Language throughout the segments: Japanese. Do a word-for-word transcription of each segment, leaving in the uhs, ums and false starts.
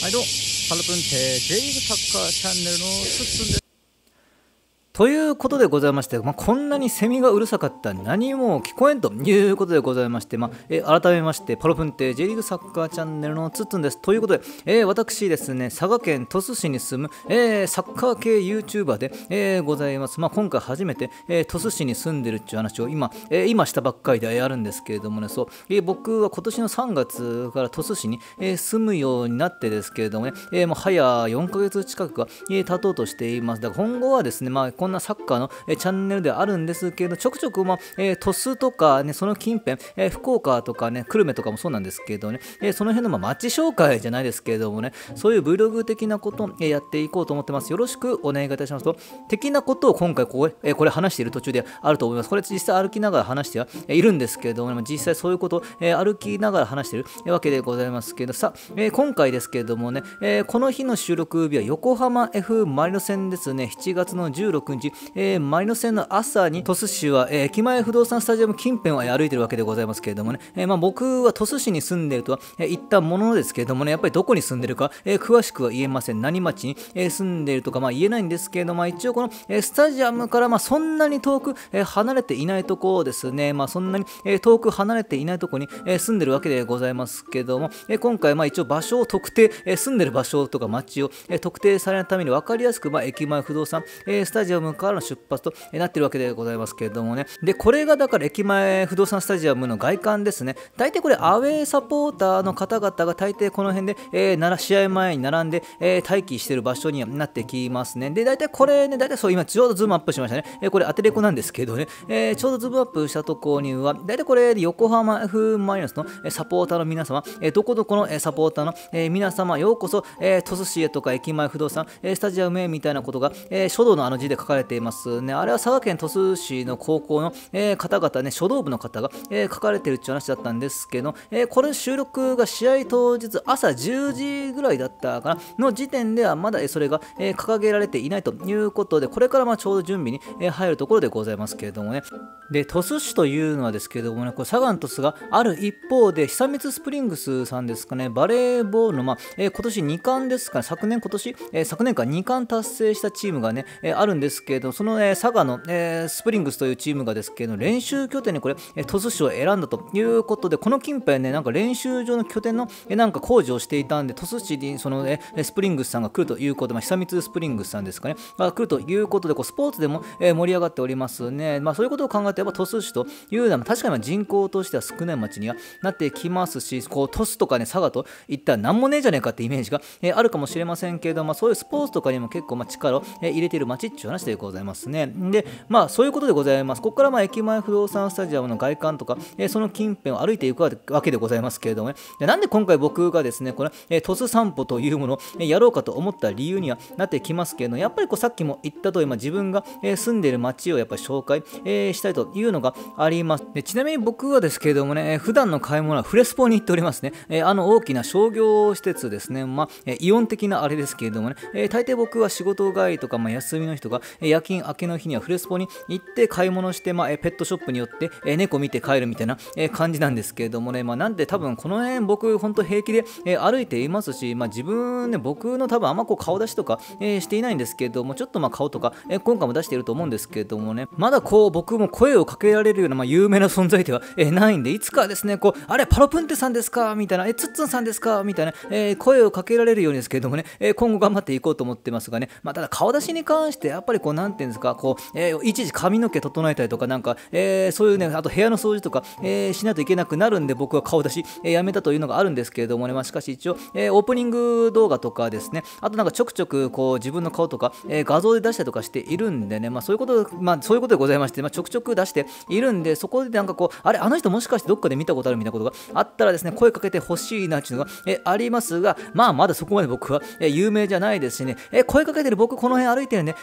はいどうも、パルプンテ J リーグサッカーチャンネルのすっつんです。ということでございまして、まあ、こんなにセミがうるさかったら何も聞こえんということでございまして、まあ、えー改めまして、パロプンテ J リーグサッカーチャンネルのつっつんです。ということで、えー私ですね、佐賀県鳥栖市に住む、えーサッカー系 YouTuber で、えーございます。まあ、今回初めて、えー鳥栖市に住んでるっていう話を今、えー今したばっかりであるんですけれどもね、そう、えー僕は今年のさんがつから鳥栖市に、えー住むようになってですけれどもね、えーもう早よんかげつ近くが、えー経とうとしています。だから今後はですね、まあ、こんなサッカーの、えーチャンネルではあるんですけど、ちょくちょく、まあえー鳥栖とか、ね、その近辺、えー福岡とかね、久留米とかもそうなんですけどね、えーその辺の、まあ、街紹介じゃないですけれどもね、そういう Vlog 的なことを、えーやっていこうと思ってます。よろしくお願いいたしますと、的なことを今回ここ、えーこれ話している途中であると思います。これ実際歩きながら話してはいるんですけれども、ね、実際そういうことを、えー歩きながら話しているわけでございますけど、さあ、えー今回ですけれどもね、えーこの日の収録日は横浜 F マリノ戦ですね、しちがつのじゅうろくにち、えーマリノ戦の朝に鳥栖市は、えー駅前不動産スタジアム近辺を、えー歩いているわけでございますけれどもね、えーまあ、僕は鳥栖市に住んでいるとは、えー言ったもののですけれどもね、やっぱりどこに住んでいるか、えー詳しくは言えません。何町に、えー住んでいるとか、まあ、言えないんですけれども、まあ、一応この、えースタジアムから、まあ、そんなに遠く、えー離れていないところですね、まあ、そんなに、えー遠く離れていないところに、えー住んでいるわけでございますけれども、えー今回、まあ、一応場所を特定、えー住んでいる場所とか町を、えー特定されるために分かりやすく、まあ、駅前不動産、えースタジアムからの出発と、えーなっているわけでございますけれどもね。で、これがだから駅前不動産スタジアムの外観ですね。大体これアウェーサポーターの方々が大抵この辺で、えーなら試合前に並んで、えー待機している場所にはなってきますね。で、大体これね、大体そう、今ちょうどズームアップしましたね。えーこれアテレコなんですけどね、えーちょうどズームアップしたところには、大体これ横浜 F マリノスのえーサポーターの皆様、えーどこどこのえーサポーターのえー皆様、ようこそ、えー鳥栖市へとか駅前不動産、えースタジアムへみたいなことが、えー書道のあの字で書かれていますね。あれは佐賀県鳥栖市の高校の、えー方々ね、書道部の方が、えー書かれているっていう話だったんですけど、えーこれ収録が試合当日朝じゅうじぐらいだったかなの時点ではまだえーそれが、えー掲げられていないということで、これからまあちょうど準備に、えー入るところでございますけれどもね。で、鳥栖市というのはですけれどもね、これ佐賀の鳥栖がある一方で、久光スプリングスさんですかね、バレーボールの、まあえー今年に冠ですかね、昨年、今年、えー昨年からに冠達成したチームがね、えーあるんですけれど、その、えー佐賀の、えースプリングスというチームがですけど、練習拠点にこれ、えー鳥栖市を選んだということで、この近辺ね、なんか練習場の拠点の、えーなんか工事をしていたんで、鳥栖市にその、えースプリングスさんが来るということで、まあ、久光スプリングスさんですかね、が来るということで、こうスポーツでも、えー盛り上がっておりますね。まあ、そういうことを考えて、やっぱ鳥栖市というのは、確かにまあ人口としては少ない町にはなってきますし、こう鳥栖とかね、佐賀といったら何もねえじゃねえかってイメージが、えーあるかもしれませんけれども、まあ、そういうスポーツとかにも結構まあ力を、えー入れている町っていう話でございますね。で、まあそういうことでございます。ここからまあ駅前不動産スタジアムの外観とか、えーその近辺を歩いていくわけでございますけれどもね。で、なんで今回僕がですね、これ、えー、鳥栖散歩というものを、えーやろうかと思った理由にはなってきますけれども、やっぱりこうさっきも言った通り、まあ、自分が、えー住んでいる町をやっぱり紹介、えーしたいというのがあります。で、ちなみに僕はですけれどもね、えー普段の買い物はフレスポに行っておりますね。えーあの大きな商業施設ですね。まあ、えーイオン的なあれですけれどもね、えー大抵僕は仕事帰りとか、まあ、休みの日とか、えー夜勤明けの日にはフレスポに行って買い物して、まあ、えーペットショップによって、えー猫見て帰るみたいな、えー感じなんですけれどもね、まあ、なんで多分この辺僕本当平気で、えー歩いていますし、まあ、自分ね、僕の多分あんまこう顔出しとか、えーしていないんですけれども、ちょっとまあ顔とか、えー今回も出していると思うんですけれどもね、まだこう僕も声をかけられるような、まあ、有名な存在では、えーないんで、いつかですね、こう、あれ、パロプンテさんですかみたいな、え、ツッツンさんですかみたいな、えー声をかけられるようにですけれどもね、えー今後頑張っていこうと思ってますがね、まあ、ただ顔出しに関して、やっぱりこう、なんていうんですか、こう、えーいちいち髪の毛整えたりとか、なんか、えーそういうね、あと部屋の掃除とか、えーしないといけなくなるんで、僕は顔出し、えーやめたというのがあるんですけれどもね、まあ、しかし一応、えーオープニング動画とかですね、あとなんかちょくちょくこう自分の顔とか、えー画像で出したりとかしているんでね、まあ、そういうこと、まあ、そういうことでございまして、まあ、ちょくちょく出しているんで、そこでなんかこう、あれ、あの人もしかしてどっかで見たことあるみたいなことがあったらですね、声かけてほしいなっていうのが、えーありますが、まあ、まだそこまで僕は、えー有名じゃないですしね、えー声かけてる僕この辺歩いてるんで、えー見た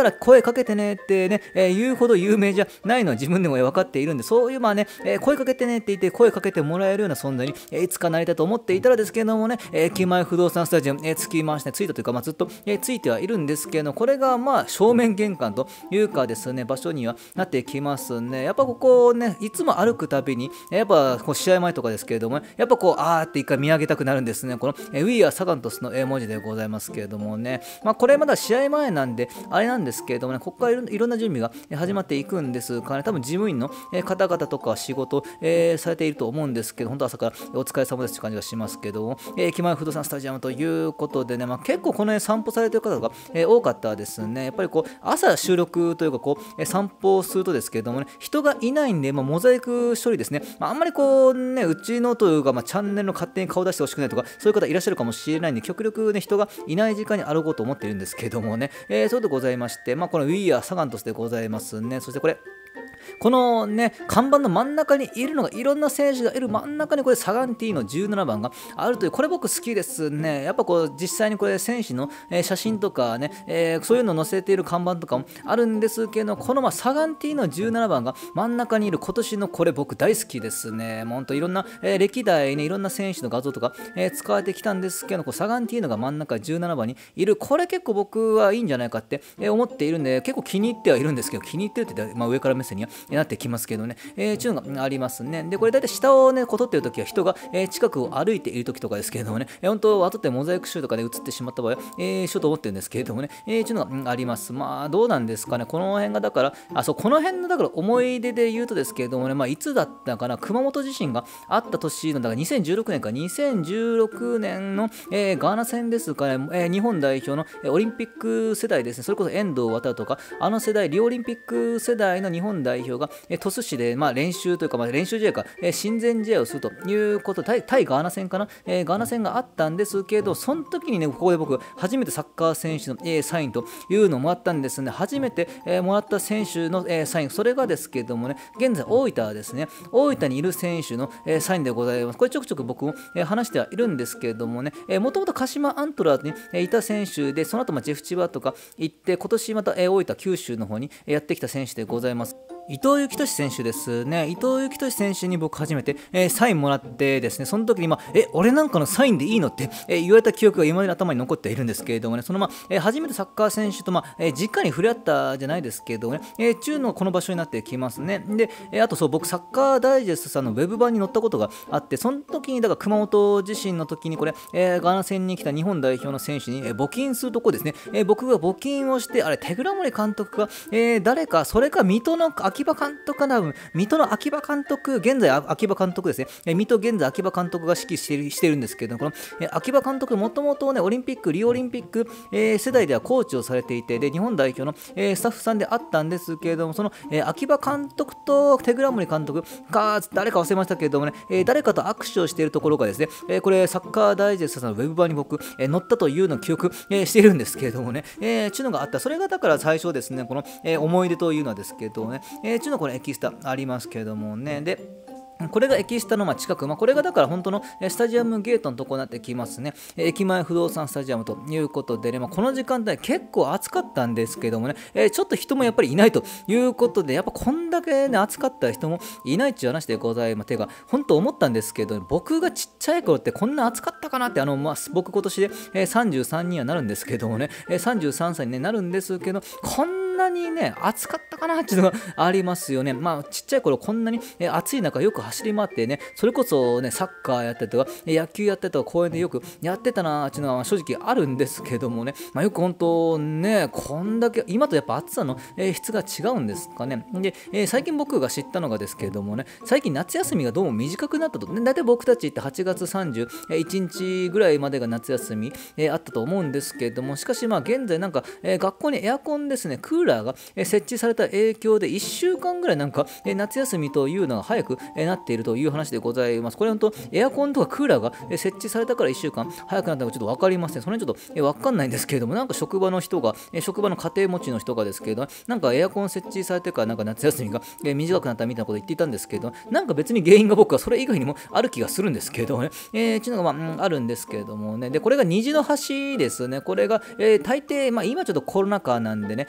たら声かけてねってね、えー、言うほど有名じゃないのは自分でも分かっているんで、そういうまあね、えー、声かけてねって言って声かけてもらえるような存在に、えー、いつかなりたいと思っていたらですけれどもね、えー、駅前不動産スタジアム、えー、つきまして、ね、ついたというか、まあ、ずっと、えー、ついてはいるんですけど、これがまあ正面玄関というかですね、場所にはなってきますね。やっぱここね、いつも歩くたびに、やっぱこう試合前とかですけれども、ね、やっぱこう、あーって一回見上げたくなるんですね。この、えー、We are サガントスの文字でございますけれどもね、まあ、これまだ試合前なんで、あれなんですけれどもね、ここからいろいろんな準備が始まっていくんですからね、多分事務員の方々とか仕事、えー、されていると思うんですけど、本当朝からお疲れ様ですという感じがしますけども、えー、駅前不動産スタジアムということでね、まあ、結構この辺散歩されている方が、えー、多かったですね。やっぱりこう朝収録というかこう、えー、散歩をするとですけれどもね、人がいないんで、まあ、モザイク処理ですね、まあ、あんまりこうね、うちのというか、まあ、チャンネルの勝手に顔出してほしくないとか、そういう方いらっしゃるかもしれないんで、極力ね、人がいない時間に歩こうと思っているんですけどもね、えー、そうでございまして、まあ、この We are サガントスでございますね。そしてこれ、このね、看板の真ん中にいるのが、いろんな選手がいる真ん中にこれサガンティのじゅうななばんがあるという、これ僕好きですね。やっぱこう実際にこれ選手の、えー、写真とかね、えー、そういうのを載せている看板とかもあるんですけど、このまあサガンティのじゅうななばんが真ん中にいる今年のこれ僕大好きですね。もうほんといろんな、えー、歴代ね、いろんな選手の画像とか、えー、使われてきたんですけど、こうサガンティのが真ん中じゅうななばんにいる、これ結構僕はいいんじゃないかって、えー、思っているんで、結構気に入ってはいるんですけど、気に入ってるって言って、まあ、上から目線にはなってきますけどね、えー、ちゅうのがありますね。で、これ大体下をね、こう撮ってるときは人が、えー、近くを歩いているときとかですけれどもね、えー、本当、後でモザイク集とかで映ってしまった場合は、えー、しようと思ってるんですけれどもね、えー、ちゅうのが、うん、あります。まあ、どうなんですかね、この辺がだから、あ、そう、この辺のだから思い出で言うとですけれどもね、まあ、いつだったかな、熊本地震があった年の、だからにせんじゅうろくねんか、にせんじゅうろくねんの、えー、ガーナ戦ですから、ね、えー、日本代表の、えー、オリンピック世代ですね、それこそ遠藤航とか、あの世代、リオオリンピック世代の日本代表が、えー、鳥栖市で、まあ、練習というか、まあ、練習試合か、えー、親善試合をするということ、対、対ガーナ戦かな、えー、ガーナ戦があったんですけど、その時にね、ここで僕、初めてサッカー選手の、えー、サインというのをもらったんですね。初めて、えー、もらった選手の、えー、サイン、それがですけどもね、現在、大分ですね、大分にいる選手の、えー、サインでございます。これちょくちょく僕も、えー、話してはいるんですけれどもね、もともと鹿島アントラーズに、えー、いた選手で、その後、まあ、ジェフチバとか行って、今年また、えー、大分、九州の方にやってきた選手でございます。伊藤幸俊選手ですね。伊藤幸俊選手に僕初めて、えー、サインもらってですね、その時に、まあ、え、俺なんかのサインでいいのって、えー、言われた記憶が今まで頭に残っているんですけれどもね、そのまあ、えー、初めてサッカー選手と、まあえー、直に触れ合ったじゃないですけどね、えー、中のこの場所になってきますね。で、えー、あとそう、僕、サッカーダイジェストさんのウェブ版に載ったことがあって、その時に、だから熊本地震の時に、これ、えー、ガーナ戦に来た日本代表の選手に、えー、募金するとこですね、えー、僕が募金をして、あれ、手倉森監督が、えー、誰か、それか水戸の秋葉監督かな、水戸の秋葉監督、現在秋葉監督ですね、え水戸現在秋葉監督が指揮しているしているんですけど、このえ秋葉監督、もともとね、オリンピック、リオオリンピック、えー、世代ではコーチをされていて、で日本代表の、えー、スタッフさんであったんですけれども、その、えー、秋葉監督と手倉森監督か、誰か忘れましたけれどもね、えー、誰かと握手をしているところがですね、えー、これ、サッカーダイジェストさんのウェブ版に僕、えー、載ったというのを記憶、えー、しているんですけれどもね、えー、ちゅうのがあった、それがだから最初ですね、この、えー、思い出というのはですけどね、えー、ちゅうのこのエキスタありますけれどもね、で、これがエキスタの近く、まあ、これがだから本当のスタジアムゲートのところになってきますね。駅前不動産スタジアムということでね、まあ、この時間帯結構暑かったんですけどもね、えー、ちょっと人もやっぱりいないということで、やっぱこんだけね、暑かった人もいないっていう話でございます。てか、本当思ったんですけど、僕がちっちゃい頃ってこんな暑かったかなって、あの、まあ、僕今年で、えー、さんじゅうさんにはなるんですけどもね、えー、さんじゅうさんさいに、ね、なるんですけど、こんこんなにね、暑かったかなっていうのがありますよね。まあ、ちっちゃい頃こんなに、えー、暑い中よく走り回ってね、それこそね、サッカーやったりとか、野球やったりとか、公園でよくやってたなっていうのは正直あるんですけどもね、まあ、よく本当ね、こんだけ、今とやっぱ暑さの、えー、質が違うんですかね。で、えー、最近僕が知ったのがですけどもね、最近夏休みがどうも短くなったと。だいたい僕たちってはちがつさんじゅういちにちぐらいまでが夏休み、えー、あったと思うんですけども、しかしまあ現在なんか、えー、学校にエアコンですね、クーラーが設置された影響でいっしゅうかんぐらいなんか夏休みというのが早くなっているという話でございます。これ本当エアコンとかクーラーが設置されたからいっしゅうかん早くなったのかちょっと分かりません。その辺ちょっと分かんないんですけれども、なんか職場の人が、職場の家庭持ちの人がですけど、なんかエアコン設置されてからなんか夏休みが短くなったみたいなこと言っていたんですけど、なんか別に原因が僕はそれ以外にもある気がするんですけどね、えー、ちゅうのがまあ、うん、あるんですけれどもね。で、これが虹の橋ですね。これが、えー、大抵、まあ今ちょっとコロナ禍なんでね、そんな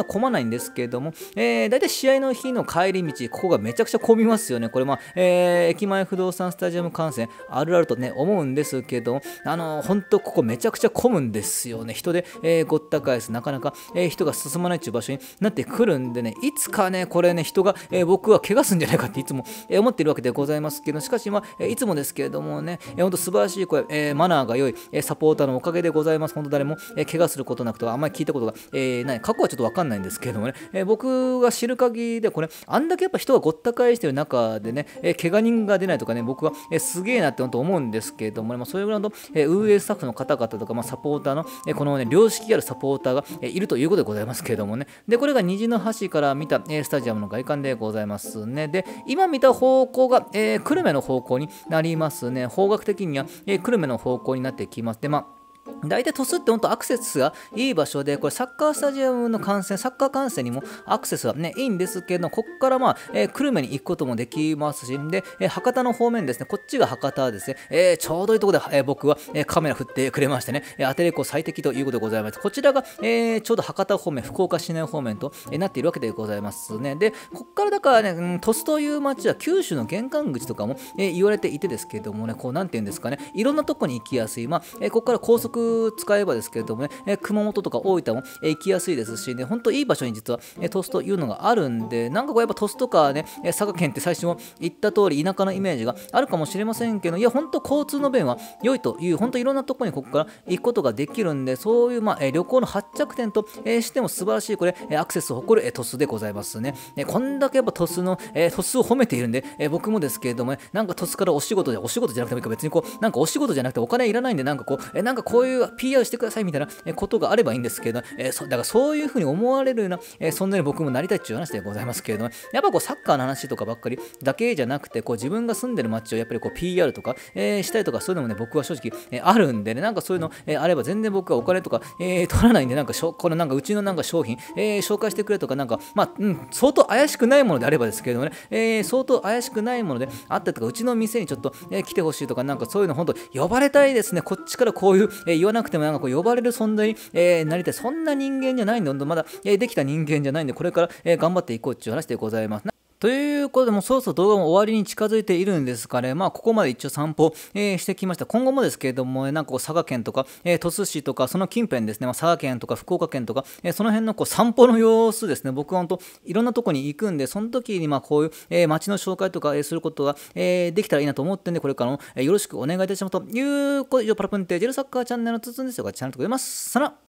混まないんですけれども、えー、大体試合の日の帰り道、ここがめちゃくちゃ混みますよね。これ、まあえー、駅前不動産スタジアム観戦あるあるとね、思うんですけど、あのー、本当ここめちゃくちゃ混むんですよね。人で、えー、ごった返す、なかなか、えー、人が進まないという場所になってくるんでね、いつかね、これね、人が、えー、僕は怪我すんじゃないかっていつも、えー、思っているわけでございますけど、しかし、まあ、えー、いつもですけれどもね、えー、本当素晴らしい声、えー、マナーが良い、えー、サポーターのおかげでございます。本当誰も、えー、怪我することなくて、あんまり聞いたことが、えー、ない。過去はちょっとわかんないんですけれどもね、えー、僕が知る限りで、これ、あんだけやっぱ人がごった返している中でね、えー、怪我人が出ないとかね、僕は、えー、すげえなって本当思うんですけれどもね、まあ、そういうぐらいの、えー、運営スタッフの方々とか、まあ、サポーターの、えー、このね、良識あるサポーターが、えー、いるということでございますけれどもね、で、これが虹の橋から見た、えー、スタジアムの外観でございますね。で、今見た方向が、えー、久留米の方向になりますね。方角的には、えー、久留米の方向になってきます。で、まあ大体鳥栖って本当アクセスがいい場所で、これサッカースタジアムの観戦、サッカー観戦にもアクセスはね、いいんですけど、ここからまあ、えー、久留米に行くこともできますし、で、えー、博多の方面ですね、こっちが博多ですね、えー、ちょうどいいところで、えー、僕は、えー、カメラ振ってくれましてね、えー、アテレコ最適ということでございます。こちらが、えー、ちょうど博多方面、福岡市内方面と、えー、なっているわけでございますね。で、ここからだからね、うん、鳥栖という町は九州の玄関口とかも、えー、言われていてですけれどもね、こうなんていうんですかね、いろんなとこに行きやすい、まあ、えー、ここから高速使えばですけれどもね、えー、熊本とか大分も、えー、行きやすいですしね、本当いい場所に実は、えー、鳥栖というのがあるんで、なんかこうやっぱ鳥栖とかね、えー、佐賀県って最初も言った通り田舎のイメージがあるかもしれませんけど、いや本当交通の便は良いという、本当いろんなところにここから行くことができるんで、そういう、まあえー、旅行の発着点と、えー、しても素晴らしいこれ、えー、アクセスを誇る、えー、鳥栖でございますね。えー、こんだけやっぱ鳥栖の、えー、鳥栖を褒めているんで、えー、僕もですけれども、ね、なんか鳥栖からお仕事じゃお仕事じゃなくてもいいか、別にこうなんかお仕事じゃなくてお金いらないんで、なんかこう、えー、なんかこういう ピーアール してくださいみたいなことがあればいいんですけど、えー、そだからそういうふうに思われるような、えー、そんなに僕もなりたいっていう話でございますけれども、やっぱこうサッカーの話とかばっかりだけじゃなくて、こう自分が住んでる街をやっぱりこう ピーアール とか、えー、したりとか、そういうのもね、僕は正直、えー、あるんでね、なんかそういうの、えー、あれば全然僕はお金とか、えー、取らないんで、なんかしょこのなんかうちのなんか商品、えー、紹介してくれとか、なんか、まあ、うん、相当怪しくないものであればですけれどもね、えー、相当怪しくないものであったりとか、うちの店にちょっと、えー、来てほしいとか、なんかそういうの本当呼ばれたいですね。こっちからこういう、えー、言わなくてもなんかこう呼ばれる存在に、えー、なりたい。そんな人間じゃないんで、まだ、えー、できた人間じゃないんで、これから、えー、頑張っていこうっていう話でございます。ということで、もうそろそろ動画も終わりに近づいているんですかね。まあ、ここまで一応散歩、えー、してきました。今後もですけれども、なんかこう佐賀県とか、えー、鳥栖市とか、その近辺ですね、まあ、佐賀県とか福岡県とか、えー、その辺のこう散歩の様子ですね、僕は本当、いろんなとこに行くんで、その時にまあこういう、えー、街の紹介とか、えー、することが、えー、できたらいいなと思ってんで、これからも、えー、よろしくお願いいたします。ということで、以上、パラプンテージェルサッカーチャンネルのつつんですよ。チャンネル登録ます。さよなら。